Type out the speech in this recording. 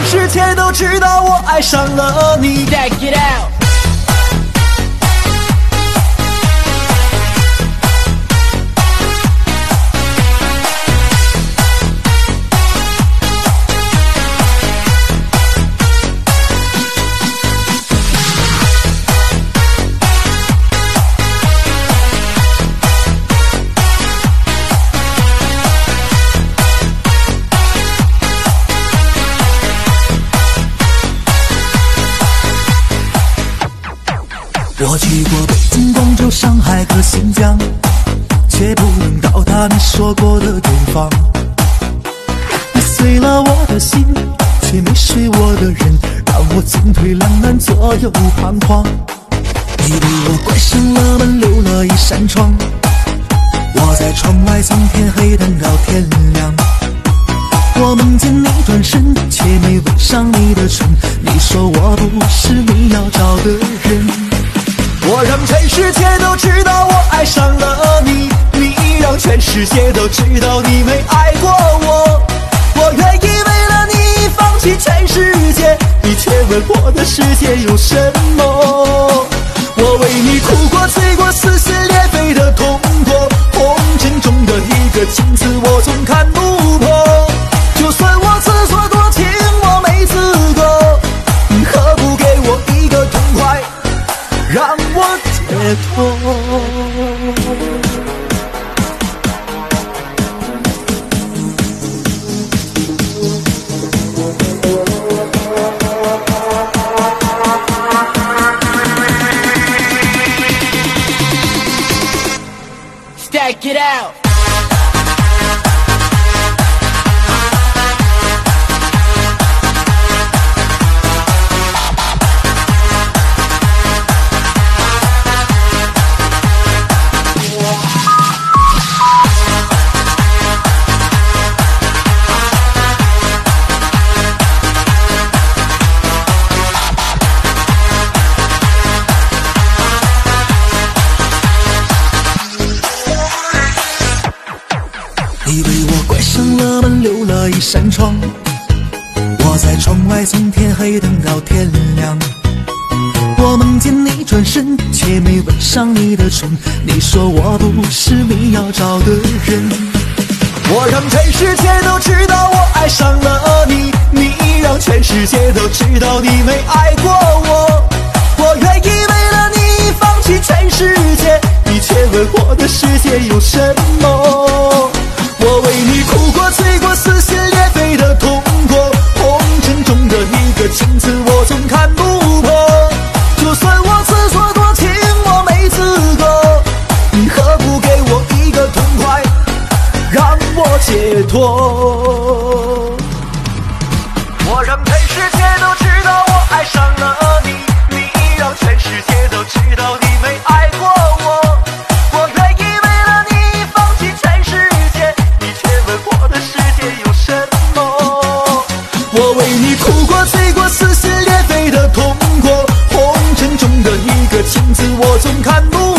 世界都知道我爱上了你。 Check it out。 我去过北京、广州、上海和新疆，却不能到达你说过的远方。你碎了我的心，却没睡我的人，让我进退两难，左右彷徨。你为我关上了门，留了一扇窗，我在窗外从天黑等到天亮。我梦见你转身，却没吻上你的唇，你说我不是你要找的人。我让全世界都知道我爱上了你，你让全世界都知道你没爱过我。我愿意为了你放弃全世界，你却问我的世界有什么？我为你哭过、醉过、撕心裂肺的痛过，红尘中的一个情字我总看不破。就算我自作多情，我没资格，你何不给我一个痛快，让我解脱。 Stack it out。 你为我关上了门，留了一扇窗，我在窗外从天黑等到天亮。我梦见你转身，却没吻上你的唇，你说我不是你要找的人。我让全世界都知道我爱上了你，你让全世界都知道你没爱过我。我愿意为了你放弃全世界，你却问我的世界有什么？我为你哭过、醉过、撕心裂肺的痛过，红尘中的一个情字我总看不破。就算我自作多情，我没资格，你何不给我一个痛快，让我解脱？我让全世界都知道我爱上了你，你让全世界都知道你没爱过我。我愿意为了你放弃全世界，你却问我的世界有什么？我为你哭过、醉过、撕心裂肺的痛过，红尘中的一个情字我总看不